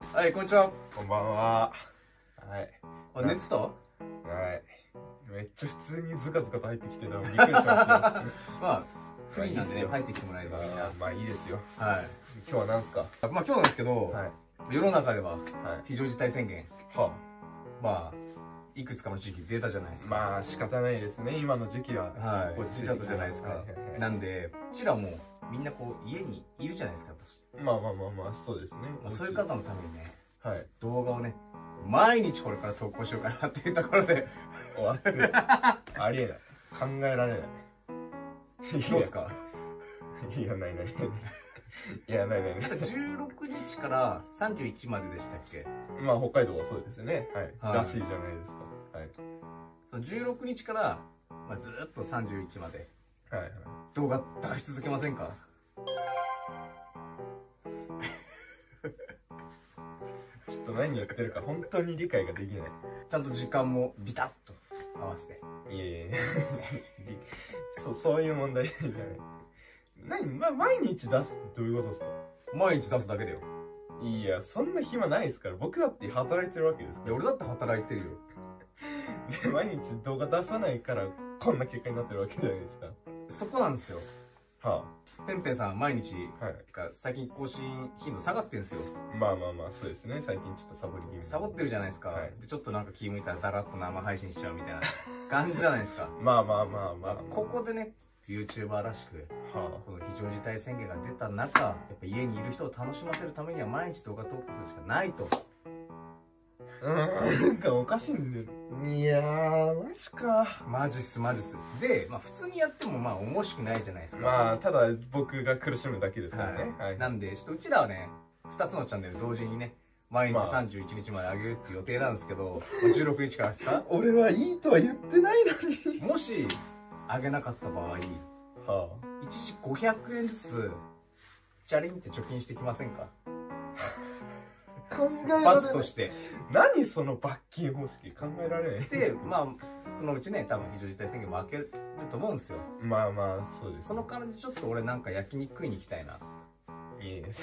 はい、こんにちは。 こんばんは。はい。 あ、寝てた？ はい。めっちゃ普通にズカズカと入ってきてたのびっくりしましたよ。 まあ、フリーなんでね、入ってきてもらえればみんな。 まあいいですよ。 はい。 今日は何すか？ まあ今日なんですけど、 はい。 世の中でははい。 非常事態宣言、 はまあ、いくつかの地域出たじゃないですあ。 か。 まあ仕方ないですね。今の時期は。 はい。出ちゃったじゃないですか。 はいはいはい。 なんで、うちらもみんなこう、家にいるじゃないですか、 まあまあまあまあ、そうですね。 まあそういう方のためにね、 はい。 動画をね、毎日これから投稿しようかなっていうところで、 終わってる。ありえない。考えられない。 どうですか？ いや、ないないない。いや、ないないない。 16日から31まででしたっけ？ まあ北海道はそうですね。はい。 はいらしいじゃないですか。はい。 その16日から、まあ、ずーっと31まではいはい。 動画出し続けませんか？ ちょっと何言ってるか本当に理解ができない。 ちゃんと時間もビタッと合わせて。 いやいやいやそういう問題じゃない。毎日出すってどういうことですか？ 毎日出すだけだよ。 いや、そんな暇ないですから。僕だって働いてるわけですかいや、俺だって働いてるよ。 ら。で、毎日動画出さないから、こんな結果になってるわけじゃないですか。 そこなんですよ。 はペンペンさん毎日、 あ。はい。 てか最近更新頻度下がってんすよ。 まあまあまあ、そうですね。最近ちょっとサボり気味。 サボってるじゃないですか。 はいで、ちょっとなんか気向いたらダラッと生配信しちゃうみたいな感じじゃないですか。 まあまあまあまあ。 ここでね、YouTuber らしく、 はこの非常事態宣言が出た中、やっぱ家にいる人を楽しませるためには毎日動画投稿するしかないと。 あ。なんかおかしいんで。いやー、マジか。 マジっすマジっす。で、まあ普通にやってもまあ面白くないじゃないですか。 まあ、ただ僕が苦しむだけですからね。はい。 なんで、ちょっとうちらはね、2つのチャンネル同時にね、毎日31日まで上げるっていう予定なんですけど、16日からですか？ 俺はいいとは言ってないのに。 もし、上げなかった場合、 は一時500円ずつ、チャリンって貯金してきませんか？ あ、考えられない。 罰として。 何その罰金方式、考えられない。 で、まあ、そのうちね、多分非常事態宣言も開けると思うんですよ。 まあまあ、そうです、 その感じちょっと俺なんか焼肉食いに行きたいな。 いいです。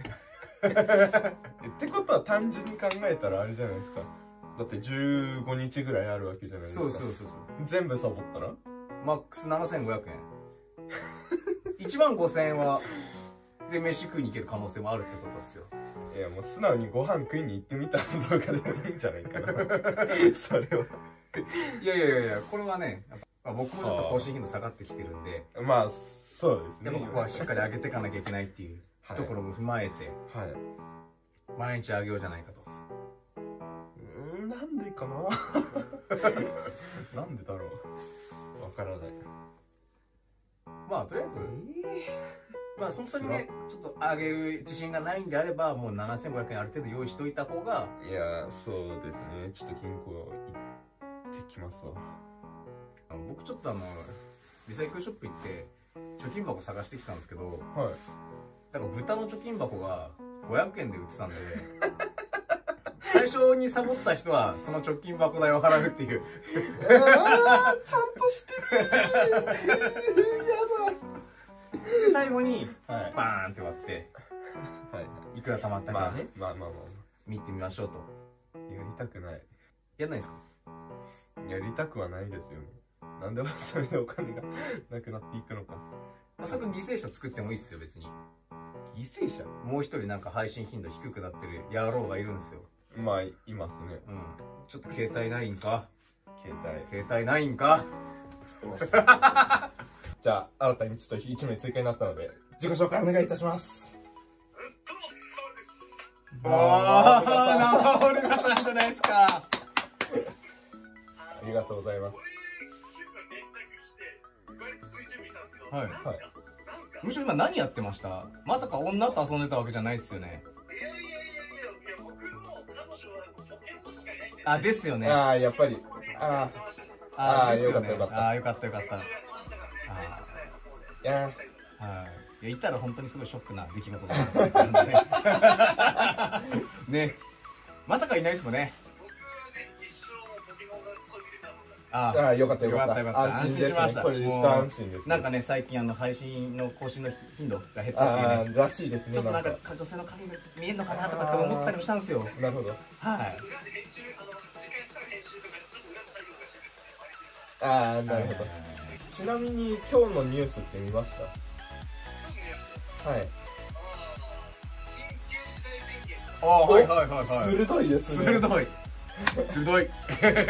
ってことは単純に考えたらあれじゃないですか。だって15日ぐらいあるわけじゃないですか。 そう。 全部サボったらマックス7500円。15000円は、で、飯食いに行ける可能性もあるってことですよ。 いや、もう素直にご飯食いに行ってみた動画でもいいんじゃないかな。それは。 いや、これはね、まあ、僕もちょっと更新頻度下がってきてるんで、 まあ、そうですね。 でもここはしっかり上げていかなきゃいけないっていうところも踏まえて、 はい。 毎日上げようじゃないかと。 なんでかな。なんでだろう。わからない。 まあ、とりあえず、まあ、本当にね、ちょっと上げる自信がないんであれば、もう7500円ある程度用意しといた方が、 いや、そうですね。ちょっと銀行行ってきますわ。 僕ちょっとリサイクルショップ行って貯金箱探してきたんですけど、 はい。 だから豚の貯金箱が500円で売ってたんで最初にサボった人はその貯金箱代を払うっていうちゃんとしてる。やだ。 で最後にはい。 バーンって割っていくら貯まったかね、 まあ。 見てみましょうと。 やりたくない。 やんないですか？ やりたくはないですよね。なんでそれでお金がなくなっていくのか。 まあ、そこ犠牲者作ってもいいっすよ別に。 犠牲者？ もう一人なんか配信頻度低くなってる野郎がいるんですよ。 まあ、いますね。 うん。ちょっと携帯ないんか？ 携携帯ないんか？ 帯。じゃあ、新たにちょっと1名追加になったので、自己紹介お願いいたします。 ああ、生オルガさんじゃないですか。 ありがとうございます。 はい。 はい。 むしろ今何やってました？まさか女と遊んでたわけじゃないっすよね。あ、ですよね。 ああ、やっぱり。ああ、 ですよね。 よかった。 あ、よかった。 いやはい。いや、言ったら本当にすごいショックな出来事だったんでね。ね。まさかいないっすもんね。 あああ、よかったよかった。 よかった安心ですね。 安心しましたこれで一安心ですね。 なんかね、最近配信の更新の頻度が減ったっていうああ、 ね、 らしいですね。 ちょっとなんか女性の影が見えるのかなとかって思ったりもしたんですよ。 なるほど。 はい。 ああ、なるほど。ちなみに今日のニュースって見ました？はい。 ああ、はいはいはいはい。 鋭いですね。 鋭い。鋭い。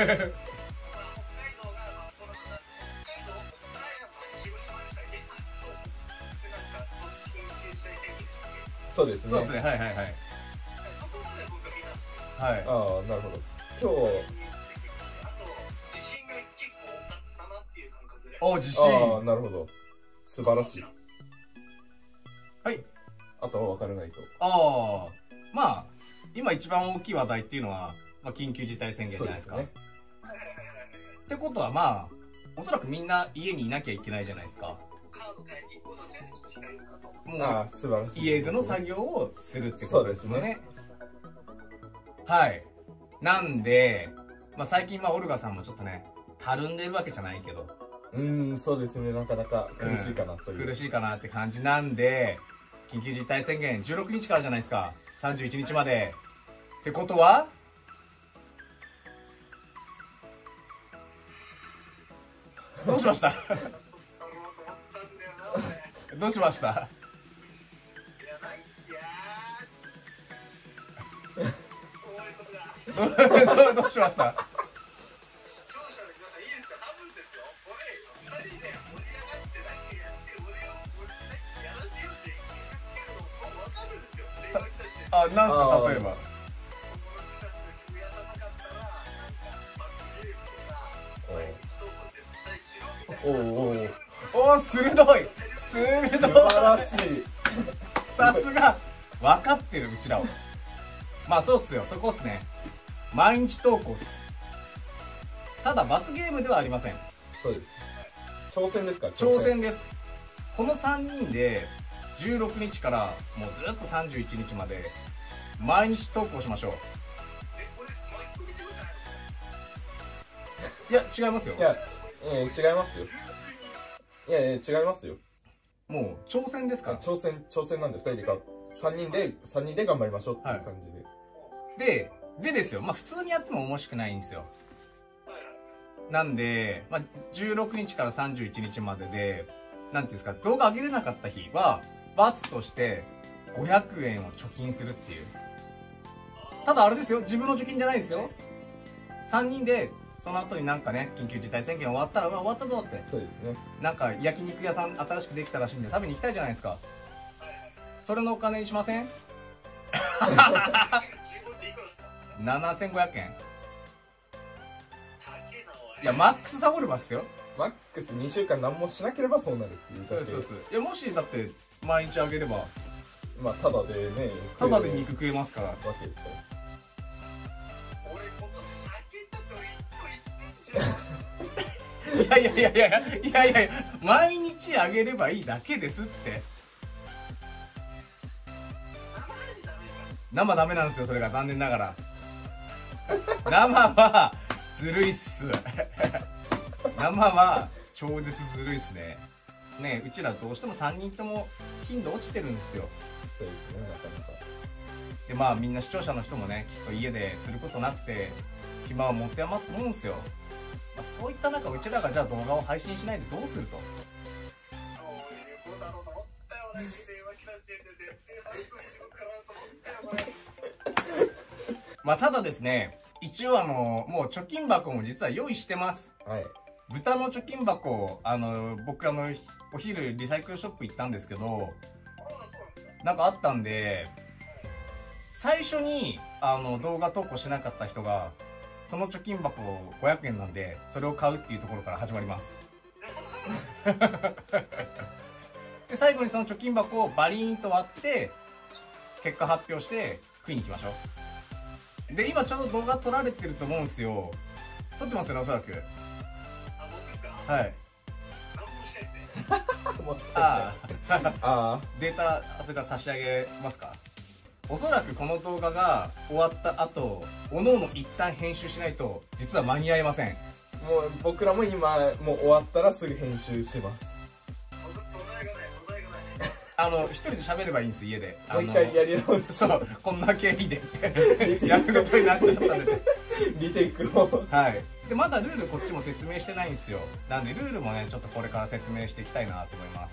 そうですね。 そうですね。はいはいはい。はい。 ああ、なるほど。今日。 あ、地震。 ああ、なるほど。素晴らしい。 はい。 あとは分からないと。 ああ、まあ、今一番大きい話題っていうのは、まあ、緊急事態宣言じゃないですか。 そうですね。 ってことはまあ、おそらくみんな家にいなきゃいけないじゃないですか。もう、 素晴らしい。 家での作業をするってことですよね。はい。なんで、まあ最近オルガさんもちょっとね、たるんでるわけじゃないけど。 そうですね。なかなか苦しいかなという。 苦しいかなって感じなんで、緊急事態宣言16日からじゃないですか。31日まで。ってことはどうしましたどうしましたどうしましたあ、なんすか例えば。お、鋭い鋭い、 素晴らしい。 さすが分かってる、うちらを。まあそうっすよ、そこっすね。毎日投稿っす。ただ罰ゲームではありません。 そうです。挑戦ですか？ 挑戦です。この3人で16日からもうずっと31日まで毎日投稿しましょう。いや違いますよ。 いや、違いますよ。いや違いますよ。 もう挑戦ですから。 挑戦なんで2人で3人で頑張りましょうっていう感じで。でですよ、まあ普通にやっても面白くないんですよ。なんで、まあ、16日から31日までで、なんていうんですか、動画上げれなかった日は、罰として500円を貯金するっていう。ただあれですよ、自分の貯金じゃないですよ。3人で、その後になんかね、緊急事態宣言終わったら、終わったぞって。 そうですね。なんか焼肉屋さん新しくできたらしいんで食べに行きたいじゃないですか。それのお金にしません7500円。いや、マックスサボればっすよ。 マックス2週間何もしなければそうなるっていう。 そうそうそう。いや、もしだって毎日あげれば、 まあただでね、 ただで肉食えますから。 わけですから。 俺今年酒だといつも言ってんじゃん。 いやいやいやいやいやいや、毎日あげればいいだけですって。生ダメなんですよ、それが残念ながら。生はずるいっす。生は超絶ずるいっすね。ねえ、うちらどうしても3人とも頻度落ちてるんですよ。 そうですね、なかなか。 でまあみんな視聴者の人もね、きっと家ですることなくて暇を持って余すと思うんですよ。まあ、そういった中、うちらがじゃあ動画を配信しないでどうすると。 そういうことだろうと思ったよ。電話来た時点で絶対配信しようかなと思ったよ、これ。 まあただですね、一応もう貯金箱も実は用意してます。 はい。 豚の貯金箱、僕お昼リサイクルショップ行ったんですけど、なんかあったんで、最初に動画投稿しなかった人が、その貯金箱500円なんで、それを買うっていうところから始まります。で、最後にその貯金箱をバリーンと割って、結果発表して食いに行きましょう。で、今ちょうど動画撮られてると思うんですよ。撮ってますよね、おそらく。はい。ああデータそれから差し上げますか。おそらくこの動画が終わった後、おのおの一旦編集しないと実は間に合いません。 もう僕らも今もう終わったらすぐ編集します。 素材がない。 一人で喋ればいいんです、家で。 もう一回やり直す。 そう、こんな経緯でってやることになっちゃったんで。 リテイクを。 はい。で、まだルールこっちも説明してないんですよ。なんでルールもね、ちょっとこれから説明していきたいなと思います。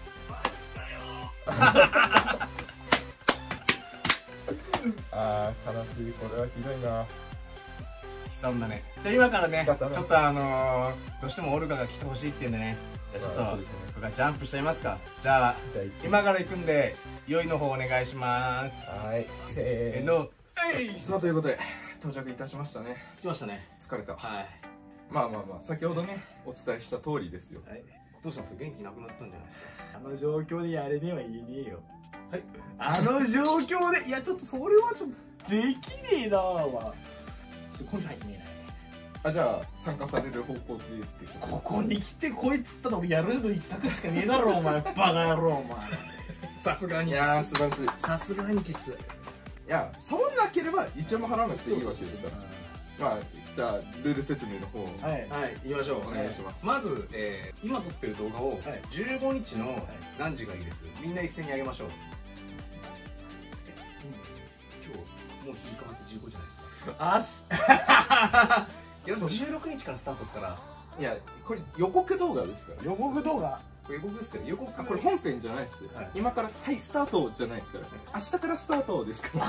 あー、悲しい。これはひどいな。 悲惨だね。で、今からね、ちょっとどうしてもオルガが来てほしいっていうんでね、じゃあちょっと、僕がジャンプしちゃいますか。じゃあ、今から行くんで、良いの方お願いします。 はい。せーの。 さあ、ということで、到着いたしましたね。 着きましたね。 疲れた。 はい。 まあまあまあ、先ほどね、お伝えした通りですよ。 はい。どうしたんですか？元気なくなったんじゃないですか？ あの状況でやれねえは言えねえよ。 はい。 あの状況で、いやちょっとそれはちょっとできねえなわ。ちょっと根性入ってねあ、じゃあ、参加される方向で言ってえな。ここに来てこいつったら俺やるの一択しかねえだろお前。バカ野郎お前。 さすがに。 いやー、素晴らしい。 さすがにキス。 いや、触んなければ1円も払わなくていいわけですから。まあ、じゃあ、ルール説明の方を。 はい。 はい、行きましょう。 お願いします。 まず、今撮ってる動画を15日の何時がいいです。みんな一斉に上げましょう。今日もう日変わって15じゃないですか。いやでも16日からスタートですから。 いや、これ予告動画ですから。 予告動画。 予告ですよ。予告。 あ、これ本編じゃないですよ。今から、はい、スタートじゃないですから。明日からスタートですから。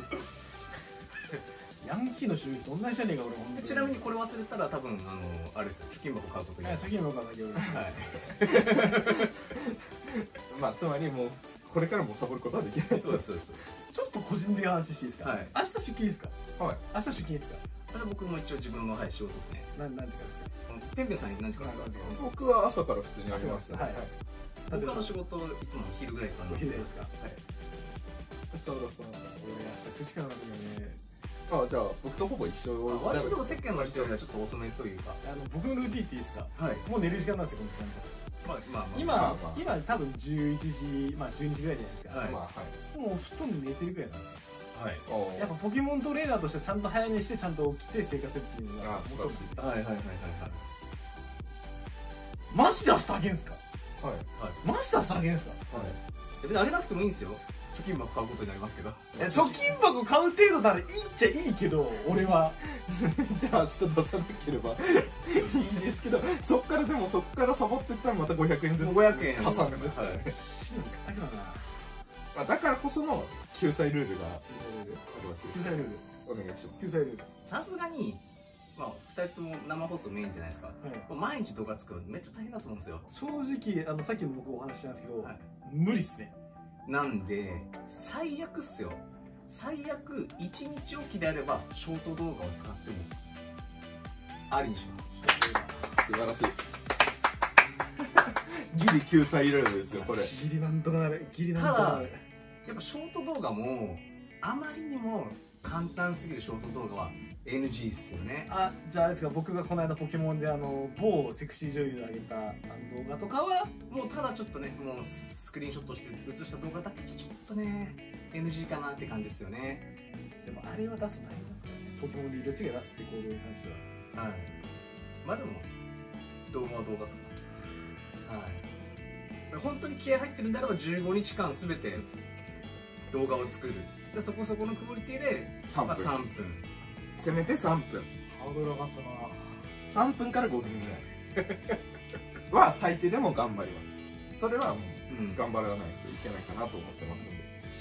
ヤンキーの種類と同じじゃねえか俺も。 ちなみにこれ忘れたら多分あれですよ。貯金箱買うことになる。 貯金箱だけ俺。はい。 まあつまりもうこれからもサボることはできない。 そうですそうです。 ちょっと個人的な話していいですか？はい。明日出勤ですか？ はい。 明日出勤ですか？ 僕も一応自分の仕事ですね。 何時からですか？ ペンペンさん何時からですか？ 僕は朝から普通にありますね。はい。 僕の仕事いつも昼ぐらいからなんで。 昼ですか？はい。 そうだそうだ。 俺明日9時からなんだよね。 あ、じゃあ僕とほぼ一緒。 割と世間の人よりはちょっと遅めというか。 僕のルーティンっていいですか？はい。もう寝る時間なんですよこの時間。今多分11時、まあ12時ぐらいじゃないですか。はい。もう布団に寝てるぐらいなんですよ。はい。やっぱポケモントレーナーとしてはちゃんと早寝してちゃんと起きて生活するっていうのが素晴らしい。 はいはいはいはいはい。マジで明日あげんすか？はい。マジで明日あげんすか？はい。 別にあげなくてもいいんですよ。貯金箱買うことになりますけど。 貯金箱買う程度ならいいっちゃいいけど、俺は。 じゃあ明日出さなければいいですけど、そっからサボってったらまた500円ずつ 500円加算です。だからこその救済ルールが救済ルールお願いします。 救済ルール。 さすがにまあ2人とも生放送メインじゃないですか。毎日動画作るのめっちゃ大変だと思うんですよ。 正直さっきの僕お話ししたんですけど、無理っすね。 なんで最悪っすよ。最悪1日おきであればショート動画を使ってもありにします。 素晴らしい。ギリ救済ルールですよこれ。 ギリなんとかなる。ギリなんとかなる。 やっぱショート動画もあまりにも簡単すぎるショート動画は NG っすよね。 あ、じゃああれですか、僕がこの間ポケモンで某セクシー女優で上げた動画とかはもうただちょっとね、もうスクリーンショットして写した動画だけじゃちょっとね NG かなって感じですよね。 でもあれは出すのありますからね。ポケモンで色違い出すって行動に関しては。はい。 まあでも動画は動画ですから。はい。本当に気合入ってるんであれば15日間すべて動画を作る。でそこそこのクオリティで3分。 せめて3分。 ハードル上がったな。3分から5分ぐらいは最低でも頑張ります。それはもう頑張らないといけないかなと思ってますんで。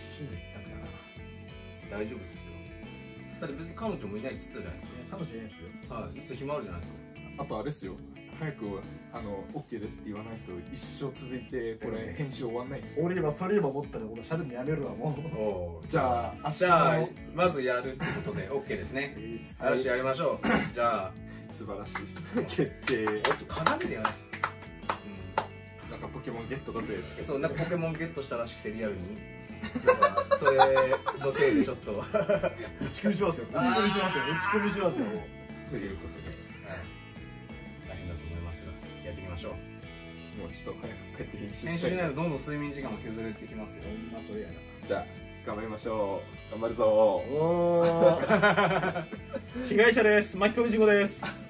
大丈夫っすよ。だって別に彼女もいないって言ってたじゃないですか。 彼女いないですよ。 はい。いつ暇あるじゃないですか。 あとあれですよ。早くOK ですって言わないと一生続いてこれ編集終わんないですよ。 俺今それ今思ったら俺しゃべるのやめるわもう。じゃあまずやるってことで OK ですね。よしやりましょう。じゃあ素晴らしい決定。 鏡でやる。 なんかポケモンゲットだぜ。 そうなんかポケモンゲットしたらしくてリアルに。それのせいでちょっと打ち込みしますよ。打ち込みしますよ。打ち込みしますよ。 ということで大変だと思いますがやっていきましょう。 もうちょっと早く帰って編集しないとどんどん睡眠時間も削れてきますよ。 まあそれやな。 じゃあ頑張りましょう。頑張るぞー。 被害者です。巻き込み事故です。